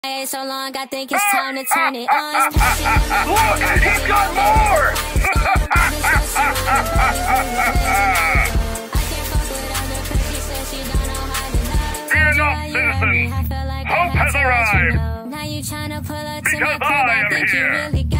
So long, I think it's time to turn it on. Look, he's got more! Fear not, citizens! Hope has arrived! Now you tryna pull up to Because my club, I I am think you here. really